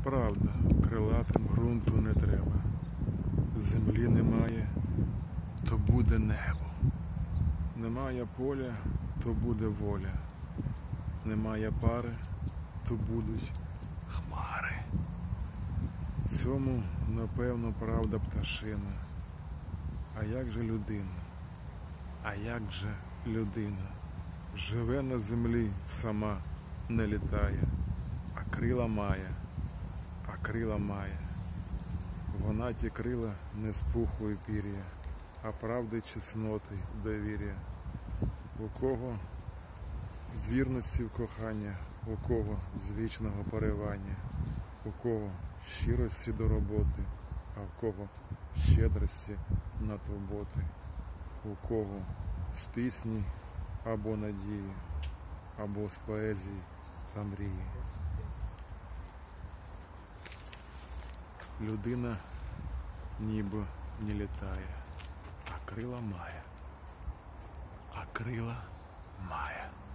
Правда, крилатим ґрунту не треба. Землі немає, то буде небо. Немає поля, то буде воля. Немає пари, то будуть хмари. Цьому, напевно, правда пташина. А як же людина? А як же людина? Живе на землі, сама не літає, а крила має, Вона ті крила не з пуху і пір'я, а правди, чесноти, довір'я. У кого з вірності в кохання, у кого з вічного поривання, у кого щирості до роботи, а в кого щедрості на турботи, у кого з пісні або надії, або з поезії та мрії. Людина ніби не літає, а крила має,